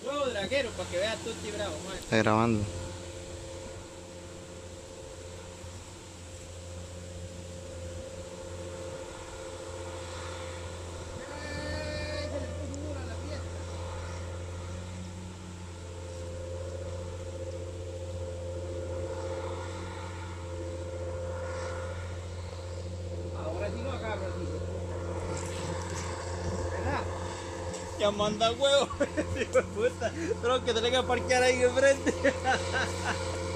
Huevo draguero, para que veas Tutti Bravo, man. Está grabando. Se le puso dura la fiesta. Ahora sí lo agarro así. ¿Verdad? Ya manda huevo. Hijo de puta. Creo que tenés que parquear ahí enfrente.